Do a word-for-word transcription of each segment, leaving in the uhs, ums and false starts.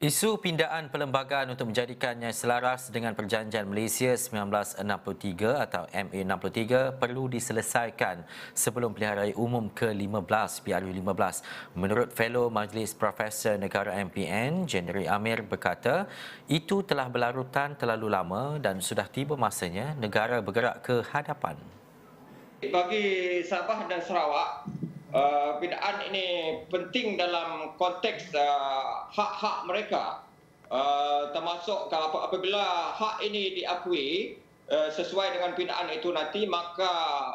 Isu pindaan perlembagaan untuk menjadikannya selaras dengan Perjanjian Malaysia seribu sembilan ratus enam puluh tiga atau M A enam puluh tiga perlu diselesaikan sebelum pilihan raya umum ke lima belas P R U lima belas. Menurut Fellow Majlis Profesor Negara M P N, Jenderal Amir berkata, itu telah berlarutan terlalu lama dan sudah tiba masanya negara bergerak ke hadapan. Bagi Sabah dan Sarawak, uh, pindaan ini penting dalam konteks uh, hak-hak mereka. Uh, termasuk kalau apabila hak ini diakui uh, sesuai dengan pindaan itu nanti, maka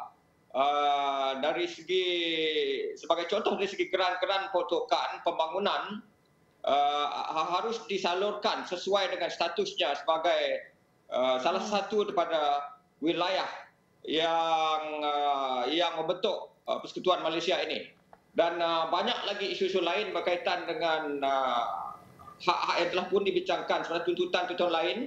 uh, dari segi sebagai contoh dari segi keran-keran peruntukan pembangunan uh, harus disalurkan sesuai dengan statusnya sebagai uh, salah satu daripada wilayah yang uh, yang membentuk uh, Persekutuan Malaysia ini. Dan uh, banyak lagi isu-isu lain berkaitan dengan uh, hak-hak yang telah pun dibincangkan seperti tuntutan-tuntutan lain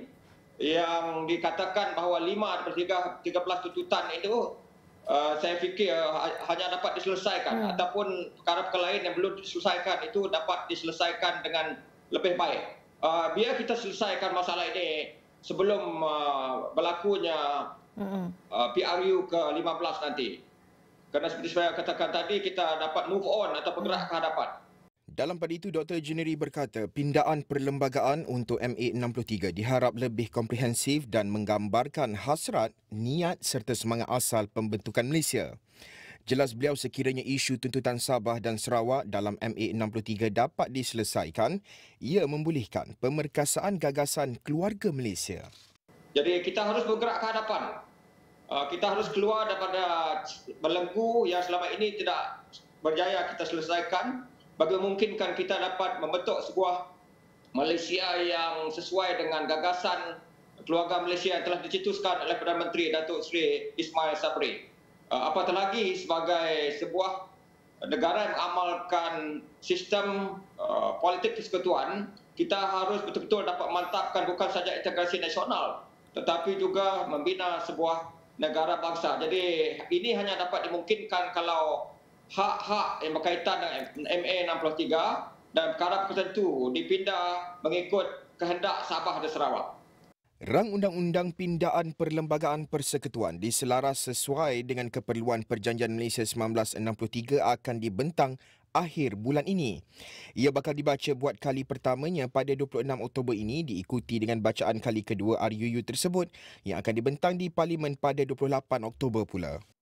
yang dikatakan bahawa lima daripada tiga belas tuntutan itu uh, saya fikir uh, hanya dapat diselesaikan hmm. ataupun perkara-perkara lain yang belum diselesaikan itu dapat diselesaikan dengan lebih baik. Uh, biar kita selesaikan masalah ini sebelum uh, berlakunya Uh, P R U ke lima belas nanti. Kerana seperti saya katakan tadi, kita dapat move on atau bergerak ke hadapan. Dalam pada itu, Doktor Juneri berkata pindaan perlembagaan untuk M A enam puluh tiga diharap lebih komprehensif dan menggambarkan hasrat, niat serta semangat asal pembentukan Malaysia. Jelas beliau sekiranya isu tuntutan Sabah dan Sarawak dalam M A enam puluh tiga dapat diselesaikan, ia membolehkan pemerkasaan gagasan keluarga Malaysia. Jadi kita harus bergerak ke hadapan. Kita harus keluar daripada belenggu yang selama ini tidak berjaya kita selesaikan, bagi memungkinkan kita dapat membentuk sebuah Malaysia yang sesuai dengan gagasan keluarga Malaysia yang telah dicetuskan oleh Perdana Menteri Datuk Seri Ismail Sabri. Apatah lagi sebagai sebuah negara yang mengamalkan sistem uh, politik persekutuan, kita harus betul-betul dapat memantapkan bukan saja integrasi nasional, tetapi juga membina sebuah negara bangsa. Jadi ini hanya dapat dimungkinkan kalau hak-hak yang berkaitan dengan M A enam puluh tiga dan perkara tertentu dipindah mengikut kehendak Sabah dan Sarawak. Rang Undang-Undang Pindaan Perlembagaan Persekutuan diselaras sesuai dengan keperluan Perjanjian Malaysia seribu sembilan ratus enam puluh tiga akan dibentang akhir bulan ini. Ia bakal dibaca buat kali pertamanya pada dua puluh enam Oktober ini, diikuti dengan bacaan kali kedua R U U tersebut yang akan dibentang di Parlimen pada dua puluh lapan Oktober pula.